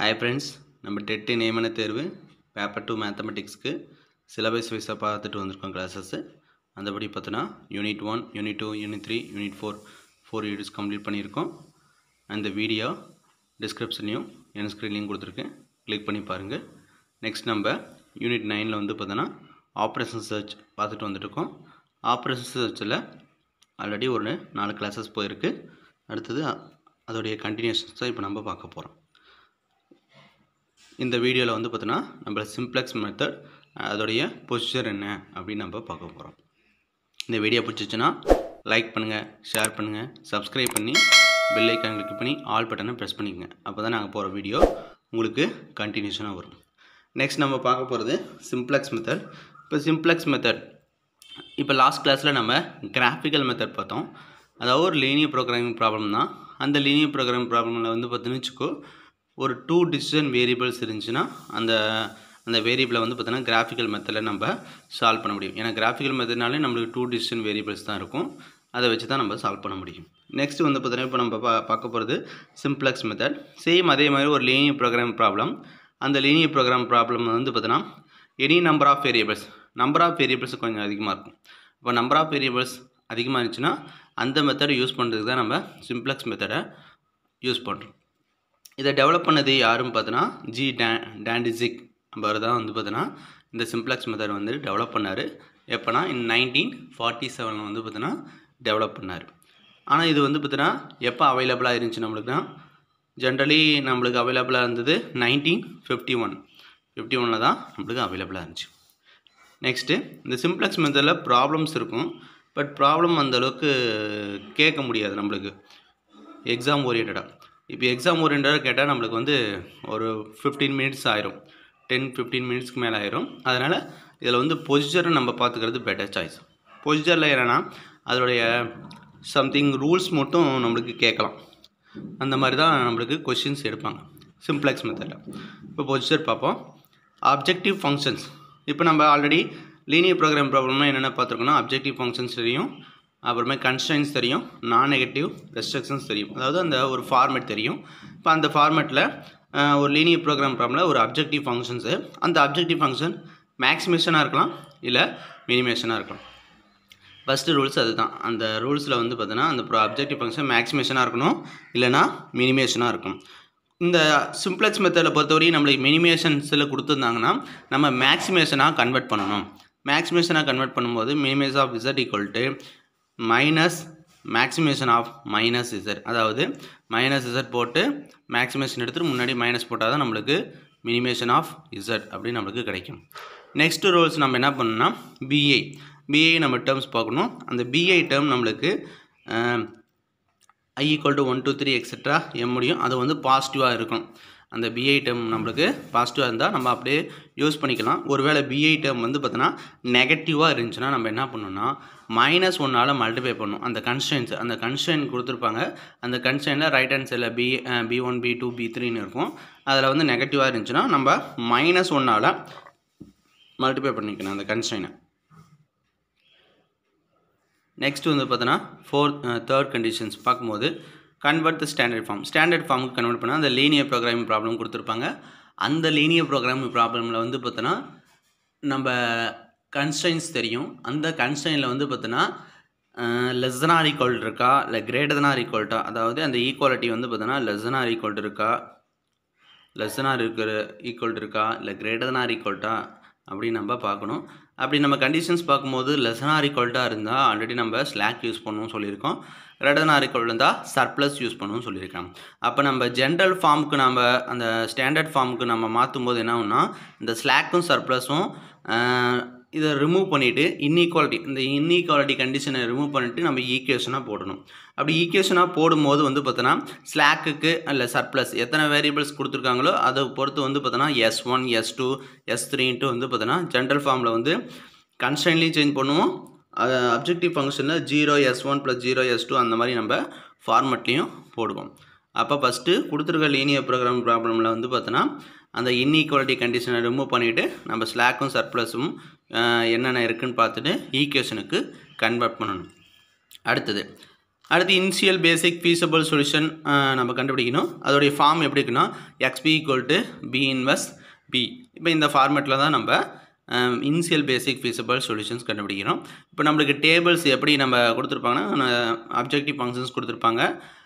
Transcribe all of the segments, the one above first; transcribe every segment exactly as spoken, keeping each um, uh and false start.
Hi friends, நம்ம dead நியமன தேர்வு பேப்பர் டூ மேத்தமெட்டிக்ஸ்க்கு சிலபஸ் வைஸாக பார்த்துட்டு வந்திருக்கோம் கிளாஸஸ். அந்தபடி பார்த்தோன்னா unit one, unit two, unit three, unit four four units complete பண்ணியிருக்கோம். அந்த வீடியோ டிஸ்கிரிப்ஷன்லையும் என் ஸ்க்ரீன்லையும் கொடுத்துருக்கேன், கிளிக் பண்ணி பாருங்கள். நெக்ஸ்ட் நம்ம யூனிட் நைனில் வந்து பார்த்தோன்னா ஆப்ரேஷன் சர்ச் பார்த்துட்டு வந்துட்டுருக்கோம். ஆப்ரேஷன் சர்ச்சில் ஆல்ரெடி ஒரு நாலு கிளாஸஸ் போயிருக்கு. அடுத்தது அதோடைய கண்டினியூஷன்ஸ் தான் இப்போ நம்ம பார்க்க போகிறோம். இந்த வீடியோவில் வந்து பார்த்தோன்னா நம்ம சிம்ப்ளெக்ஸ் மெத்தட் அதோடைய ப்ரொசீஜர் என்ன அப்படின்னு நம்ம பார்க்க போகிறோம். இந்த வீடியோ பிடிச்சிச்சுன்னா லைக் பண்ணுங்கள், ஷேர் பண்ணுங்கள், சப்ஸ்கிரைப் பண்ணி பெல் ஐக்கான் கிளிக் பண்ணி ஆல் பட்டனை ப்ரெஸ் பண்ணிக்கங்க. அப்போ தான் நாங்கள் போகிற வீடியோ உங்களுக்கு கண்டினியூஷனாக வரும். நெக்ஸ்ட் நம்ம பார்க்க போகிறது சிம்ப்ளெக்ஸ் மெத்தட். இப்போ சிம்ப்ளெக்ஸ் மெத்தட் இப்போ லாஸ்ட் கிளாஸில் நம்ம கிராஃபிக்கல் மெத்தட் பார்த்தோம். அதாவது ஒரு லீனியர் ப்ரோக்ராமிங் ப்ராப்ளம் தான். அந்த லீனியர் ப்ரோக்ராமிங் ப்ராப்ளமில் வந்து பார்த்தீங்கன்னு வச்சுக்கோ, ஒரு டூ டிசிஷன் வேரியபிள்ஸ் இருந்துச்சுன்னா அந்த அந்த வேரியபிளை வந்து பார்த்தீங்கன்னா கிராஃபிக்கல் மெத்தடில் நம்ம சால்வ் பண்ண முடியும். ஏன்னா கிராஃபிக்கல் மெத்தட்னாலே நம்மளுக்கு டூ டிசிஷன் வேரியபிள்ஸ் தான் இருக்கும், அதை வச்சு தான் நம்ம சால்வ் பண்ண முடியும். நெக்ஸ்ட் வந்து பார்த்தீங்கன்னா இப்போ நம்ம பா பார்க்க போகிறது சிம்ப்ளெக்ஸ் மெத்தட். சேம் அதே மாதிரி ஒரு லீனியர் ப்ரோக்ராம் ப்ராப்ளம். அந்த லீனியர் ப்ரோக்ராம் ப்ராப்ளம் வந்து பார்த்தீங்கன்னா any number of variables number of variables கொஞ்சம் அதிகமாக இருக்கும். இப்போ நம்பர் ஆஃப் வேரியபிள்ஸ் அதிகமாக இருந்துச்சுன்னா அந்த மெத்தடை யூஸ் பண்ணுறதுக்கு தான் நம்ம சிம்ப்ளெக்ஸ் மெத்தடை யூஸ் பண்ணுறோம். இதை டெவலப் பண்ணது யாருன்னு பார்த்தோன்னா ஜி டே டேண்டிசிக் அவர் தான் வந்து பார்த்தோன்னா இந்த சிம்ப்ளெக்ஸ் மெத்தட் வந்து டெவலப் பண்ணார். எப்போனா இன் நைன்டீன் ஃபார்ட்டி செவனில் வந்து பார்த்தோன்னா டெவலப் பண்ணார். ஆனால் இது வந்து பார்த்தோன்னா எப்போ அவைலபிளாக இருந்துச்சு நம்மளுக்குனா, ஜென்ரலி நம்மளுக்கு அவைலபிளாக இருந்தது நைன்டீன் ஃபிஃப்டி ஒன் ஃபிஃப்டி ஒனில் தான் நம்மளுக்கு அவைலபிளாக இருந்துச்சு. நெக்ஸ்ட்டு இந்த சிம்ப்ளெக்ஸ் மெத்தடில் ப்ராப்ளம்ஸ் இருக்கும். பட் ப்ராப்ளம் அந்தளவுக்கு கேட்க முடியாது நம்மளுக்கு எக்ஸாம் ஓரியன்டாக. இப்போ எக்ஸாம் ஓரியன்டாக கேட்டால் நம்மளுக்கு வந்து ஒரு ஃபிஃப்டீன் மினிட்ஸ் ஆயிரும், டென் ஃபிஃப்டீன் மினிட்ஸ்க்கு மேலே ஆயிரும். அதனால் இதில் வந்து ப்ரொசீஜரை நம்ம பார்த்துக்கிறது பெட்டர் சாய்ஸ். ப்ரொசீஜரில் என்னென்னா அதோடைய சம்திங் ரூல்ஸ் மட்டும் நம்மளுக்கு கேட்கலாம். அந்த மாதிரி தான் நம்மளுக்கு கொஷின்ஸ் எடுப்பாங்க சிம்ப்ளெக்ஸ் மெத்தடில். இப்போ ப்ரொசீஜர் பார்ப்போம். Objective functions. இப்போ நம்ம ஆல்ரெடி லீனியர் ப்ரோக்ராம் ப்ராப்ளம்னா என்னென்ன பார்த்துருக்கோன்னா அப்ஜெக்டிவ் ஃபங்க்ஷன்ஸ் தெரியும், அப்புறமே கன்ஸ்ட்ரைன்ஸ் தெரியும், நான் நெகட்டிவ் ரெஸ்ட்ரிக்ஷன்ஸ் தெரியும். அதாவது அந்த ஒரு ஃபார்மேட் தெரியும். இப்போ அந்த ஃபார்மேட்டில் ஒரு லீனியர் ப்ரோக்ராம் ப்ராப்ளமில் ஒரு அப்ஜெக்டிவ் ஃபங்க்ஷன்ஸு, அந்த அப்ஜெக்டிவ் ஃபங்க்ஷன் மேக்ஸிமேஷனாக இருக்கலாம் இல்லை மினிமேஷனாக இருக்கலாம். ஃபஸ்ட்டு ரூல்ஸ் அதுதான். அந்த ரூல்ஸில் வந்து பார்த்தீங்கன்னா அந்த ப்ரோ அப்ஜெக்டிவ் ஃபங்க்ஷன் மேக்ஸிமேஷனாக இருக்கணும், இல்லைனா மினிமேஷனாக இருக்கும். இந்த சிம்ப்ளெக்ஸ் மெத்தடில் பொறுத்தவரையும் நம்மளுக்கு மினிமேஷன்ஸில் கொடுத்துருந்தாங்கன்னா நம்ம மேக்ஸிமேஷனாக கன்வெர்ட் பண்ணணும். மேக்ஸிமேஷனாக கன்வெர்ட் பண்ணும்போது minimize of Z equal to minus maximization of minus Z. அதாவது மைனஸ் இசட் போட்டு மேக்ஸிமேஷன் எடுத்துகிட்டு முன்னாடி மைனஸ் போட்டால் தான் நம்மளுக்கு மினிமேஷன் ஆஃப் இசட் அப்படின்னு நம்மளுக்கு கிடைக்கும். நெக்ஸ்ட் ரூல்ஸ் நம்ம என்ன பண்ணணும்னா பிஐ பிஐ நம்ம டேர்ம்ஸ் பார்க்கணும். அந்த பிஐ டேர்ம் நம்மளுக்கு I equal to one two three etcetera M முடியும். அது வந்து பாசிட்டிவாக இருக்கும். அந்த பிஐ டேர்ம் நம்மளுக்கு பாசிட்டிவாக இருந்தால் நம்ம அப்படியே யூஸ் பண்ணிக்கலாம். ஒருவேளை பிஐ டேர்ம் வந்து பார்த்தோன்னா நெகட்டிவாக இருந்துச்சுன்னா நம்ம என்ன பண்ணணும்னா மைனஸ் ஒன்னால் மல்டிப்ளை பண்ணணும். அந்த கன்ஸ்ட்ரைன்ஸ் அந்த கன்ஸ்ட்ரைன் கொடுத்துருப்பாங்க. அந்த கன்ஸ்ட்ரைனில் ரைட் ஹேண்ட் சைடில் B B one B two B த்ரீன்னு இருக்கும். அதில் வந்து நெகட்டிவாக இருந்துச்சுன்னா நம்ம மைனஸ் ஒன்னால் மல்டிப்ளை பண்ணிக்கணும் அந்த கன்ஸ்ட்ரைனை. நெக்ஸ்ட் வந்து பார்த்தோன்னா ஃபோர்த் தேர்ட் கண்டிஷன்ஸ் பார்க்கும்போது convert the standard form. Standard ஃபார்முக்கு கன்வெர்ட் பண்ணால் அந்த லீனியர் ப்ரோக்ராமிங் ப்ராப்ளம் கொடுத்துருப்பாங்க. அந்த லீனியர் ப்ரோக்ராமிங் ப்ராப்ளமில் வந்து பார்த்தோன்னா நம்ம கன்ஸ்ட்ரைன்ஸ் தெரியும். அந்த கன்ஸ்ட்ரைனில் வந்து பார்த்தோன்னா லெஸ் தென் ஆர் ஈக்குவல் இருக்கா இல்லை கிரேட்டர் தென் ஆர் ஈக்குவல்ட்டா, அதாவது அந்த ஈக்குவாலிட்டி வந்து பார்த்தோன்னா லெஸ் தென் ஆர் ஈக்குவல் இருக்கா லெஸ் தென் ஆர் இருக்கிற ஈக்குவல் இருக்கா இல்லை கிரேட்டர் தென் ஆர் ஈக்குவல்ட்டா அப்படின்னு நம்ம பார்க்கணும். அப்படி நம்ம கண்டிஷன்ஸ் பார்க்கும்போது லெஸ் தென் ஆர் ஈக்குவல்ட்டாக இருந்தால் ஆல்ரெடி நம்ம ஸ்லாக் யூஸ் பண்ணணும்னு சொல்லியிருக்கோம். கிரேட்டர் தென் ஆர் ஈக்குவல் இருந்தால் சர்ப்ளஸ் யூஸ் பண்ணணும்னு சொல்லியிருக்காங்க. அப்போ நம்ம ஜென்ரல் ஃபார்முக்கு நம்ம அந்த ஸ்டாண்டர்ட் ஃபார்முக்கு நம்ம மாற்றும் போது என்ன ஆகும்னா இந்த ஸ்லாக்கும் சர்ப்ளஸும் இதை ரிமூவ் பண்ணிவிட்டு இன்இக்வாலிட்டி இந்த இன்இக்வாலிட்டி கண்டிஷனை ரிமூவ் பண்ணிவிட்டு நம்ம ஈக்குவேஷனாக போடணும். அப்படி ஈக்குவேஷனாக போடும்போது வந்து பார்த்தோன்னா ஸ்லாக்குக்கு இல்லை சர்ப்ளஸ் எத்தனை வேரியபிள்ஸ் கொடுத்துருக்காங்களோ அதை பொறுத்து வந்து பார்த்தோன்னா S one S two S த்ரீன்ட்டு வந்து பார்த்தோன்னா ஜென்ரல் ஃபார்மில் வந்து கன்ஸ்ட்ரைன்லையும் சேஞ்ச் பண்ணுவோம். அது அப்ஜெக்டிவ் ஃபங்க்ஷனில் zero S one plus zero S two அந்த மாதிரி நம்ம ஃபார்மெட்லேயும் போடுவோம். அப்போ ஃபஸ்ட்டு கொடுத்துருக்க லீனியர் ப்ரோக்ராம் ப்ராப்ளமில் வந்து பார்த்தோன்னா அந்த இன்இக்வாலிட்டி கண்டிஷனை ரிமூவ் பண்ணிவிட்டு நம்ம ஸ்லாக்கும் சர்ப்ளஸும் என்னென்ன இருக்குதுன்னு பார்த்துட்டு ஈக்குவேஷனுக்கு கன்வெர்ட் பண்ணணும். அடுத்தது அடுத்து இனிஷியல் பேசிக் ஃபீஸபிள் சொல்யூஷன் நம்ம கண்டுபிடிக்கணும். அதோடைய ஃபார்ம் எப்படி இருக்குன்னா X B equal to B inverse B. இப்போ இந்த ஃபார்மேட்டில் தான் நம்ம இனிஷியல் பேசிக் ஃபீஸபிள் சொல்யூஷன்ஸ் கண்டுபிடிக்கணும். இப்போ நம்மளுக்கு டேபிள்ஸ் எப்படி நம்ம கொடுத்துருப்பாங்கன்னா அப்ஜெக்டிவ் ஃபங்க்ஷன்ஸ் கொடுத்துருப்பாங்க,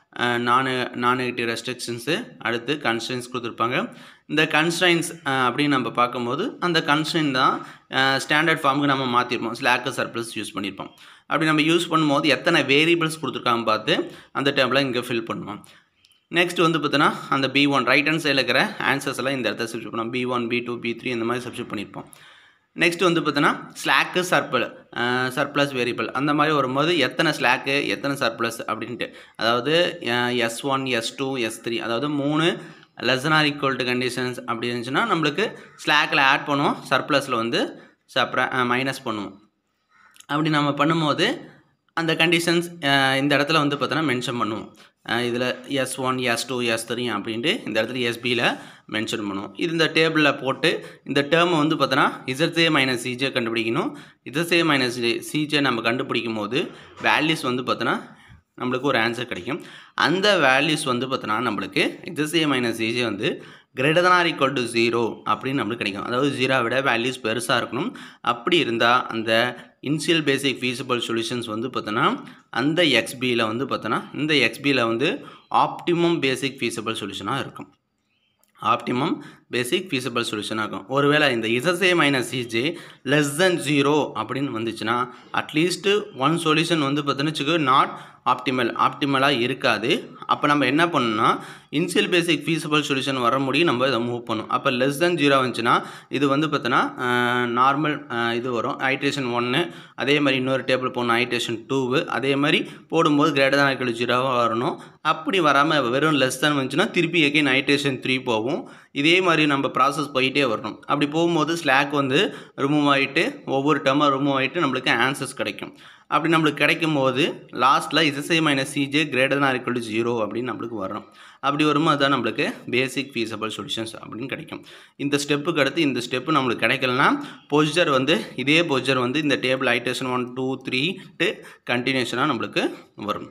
நான் நான் நெகட்டிவ் ரெஸ்ட்ரிக்ஷன்ஸு, அடுத்து கன்ஸ்ட்ரெயின்ஸ் கொடுத்துருப்பாங்க. இந்த கன்ஸ்ட்ரெயின்ஸ் அப்படின்னு நம்ம பார்க்கும்போது அந்த கன்ஸ்ட்ரெயின் தான் ஸ்டாண்டர்ட் ஃபார்முக்கு நம்ம மாற்றிருப்போம், ஸ்லாக்கு சர்ப்ளஸ் யூஸ் பண்ணியிருப்போம். அப்படி நம்ம யூஸ் பண்ணும்போது எத்தனை வேரியபிள்ஸ் கொடுத்துருக்காங்க பார்த்து அந்த டேபிளை இங்கே ஃபில் பண்ணுவோம். நெக்ஸ்ட் வந்து பார்த்தோன்னா அந்த பி ஒன் ரைட் ஹேண்ட் சைடில் இருக்கிற ஆன்சர்ஸ் எல்லாம் இந்த இடத்துல சப்ஸ்டியூட் பண்ணுவோம். B one B two B three இந்த மாதிரி சப்ஸ்டியூட் பண்ணியிருப்போம். நெக்ஸ்ட் வந்து பார்த்தோன்னா ஸ்லாக்கு சர்பிள் சர்ப்ளஸ் வேரியபிள் அந்த மாதிரி வரும்போது எத்தனை ஸ்லாக்கு எத்தனை சர்ப்ளஸ் அப்படின்ட்டு, அதாவது S one S two S three அதாவது மூணு less than or equal to conditions அப்படி இருந்துச்சுன்னா நம்மளுக்கு ஸ்லாக்கில் ஆட் பண்ணுவோம், சர்ப்ளஸில் வந்து சப்ரா மைனஸ் பண்ணுவோம். அப்படி நம்ம பண்ணும்போது அந்த கண்டிஷன்ஸ் இந்த இடத்துல வந்து பார்த்தோன்னா மென்ஷன் பண்ணுவோம். இதில் S one S two S three அப்படின்ட்டு இந்த இடத்துல எஸ்பியில் மென்ஷன் பண்ணுவோம். இது இந்த டேபிளில் போட்டு இந்த டேர்மை வந்து பார்த்தோன்னா இசட்ஸே மைனஸ் சிஜே கண்டுபிடிக்கணும். இசட்ஸே மைனஸ் சிஜே நம்ம கண்டுபிடிக்கும் போது வேல்யூஸ் வந்து பார்த்தோன்னா நம்மளுக்கு ஒரு ஆன்சர் கிடைக்கும். அந்த வேல்யூஸ் வந்து பார்த்தோன்னா நம்மளுக்கு இசட்ஸே மைனஸ் சிஜே வந்து greater than or equal to zero அப்படின்னு நம்மளுக்கு கிடைக்கும். அதாவது ஜீரோ விட வேல்யூஸ் பெருசாக இருக்கணும். அப்படி இருந்தால் அந்த இனிஷியல் பேசிக் ஃபீஸபிள் சொல்யூஷன்ஸ் வந்து பார்த்தோன்னா அந்த எக்ஸ்பியில் வந்து பார்த்தோன்னா இந்த எக்ஸ்பியில் வந்து ஆப்டிமம் பேசிக் ஃபீஸபிள் சொல்யூஷனாக இருக்கும். ஆப்டிமம் பேசிக் ஃபீஸபிள் சொல்யூஷனாக இருக்கும். ஒருவேளை இந்த Z J minus C J less than zero அப்படின்னு வந்துச்சுன்னா அட்லீஸ்ட்டு ஒன் சொல்யூஷன் வந்து பார்த்தோன்னு வச்சுக்கோ நாட் ஆப்டிமல் ஆப்டிமலாக இருக்காது. அப்போ நம்ம என்ன பண்ணணும்னா இனிஷியல் பேசிக் ஃபீஸபிள் சொல்யூஷன் வர முடியும் நம்ம இதை மூவ் பண்ணும். அப்போ லெஸ் தென் ஜீரோ வந்துச்சுன்னா இது வந்து பார்த்தோன்னா நார்மல் இது வரும் ஐட்ரேஷன் ஒன்று, அதே மாதிரி இன்னொரு டேபிள் போடணும் ஐட்ரேஷன் டூவு, அதே மாதிரி போடும்போது கிரேட்டர் தான் ஈக்குவல் ஜீரோவாக வரணும். அப்படி வராமல் வெறும் லெஸ் தென் வந்துச்சுன்னா திருப்பி எகைன் ஐட்ரேஷன் த்ரீ போகும். இதே மாதிரி நம்ம ப்ராசஸ் போயிட்டே வரணும். அப்படி போகும்போது ஸ்லாக் வந்து ரிமூவ் ஆகிட்டு ஒவ்வொரு டேர்மாக ரிமூவ் ஆகிட்டு நம்மளுக்கு ஆன்சர்ஸ் கிடைக்கும். அப்படி நம்மளுக்கு கிடைக்கும் போது லாஸ்ட்டில் Z J minus C J greater than equal to zero அப்படின்னு நம்மளுக்கு வரும். அப்படி வரும்போது தான் நம்மளுக்கு பேசிக் ஃபீஸபிள் சொல்யூஷன்ஸ் அப்படின்னு கிடைக்கும். இந்த ஸ்டெப்புக்கு அடுத்து இந்த ஸ்டெப்பு நம்மளுக்கு கிடைக்கலனா பொசிஷர் வந்து இதே பொசிஷர் வந்து இந்த டேபிள் ஐட்ரேஷன் ஒன் டூ த்ரீட்டு கண்டினியூஷனாக நம்மளுக்கு வரும்.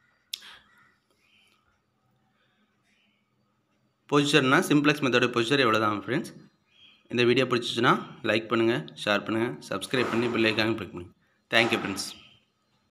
பொசிஷர்னா சிம்ப்ளெக்ஸ் மெத்தோட பொசிஷர் எவ்வளோ தான் ஃப்ரெண்ட்ஸ். இந்த வீடியோ பிடிச்சிச்சுன்னா லைக் பண்ணுங்கள், ஷேர் பண்ணுங்கள், சப்ஸ்கிரைப் பண்ணி பெல் ஐகானை கிளிக் பண்ணுங்கள். Thank you friends.